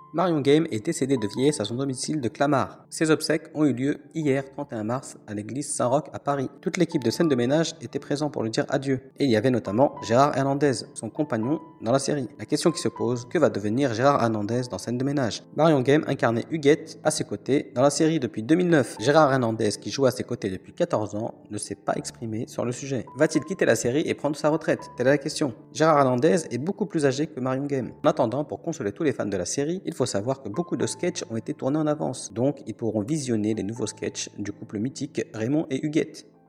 Marion Game est décédé de vieillesse à son domicile de Clamart. Ses obsèques ont eu lieu hier 31 mars à l'église Saint-Roch à Paris. Toute l'équipe de scène de ménage était présente pour lui dire adieu. Et il y avait notamment Gérard Hernandez, son compagnon dans la série. La question qui se pose, que va devenir Gérard Hernandez dans Scène de ménage? Marion Game incarnait Huguette à ses côtés dans la série depuis 2009. Gérard Hernandez, qui joue à ses côtés depuis 14 ans, ne s'est pas exprimé sur le sujet. Va-t-il quitter la série et prendre sa retraite? Telle est la question. Gérard Hernandez est beaucoup plus âgé que Marion Game. En attendant, pour consoler tous les fans de la série, il faut savoir que beaucoup de sketchs ont été tournés en avance, donc ils pourront visionner les nouveaux sketchs du couple mythique Raymond et Huguette.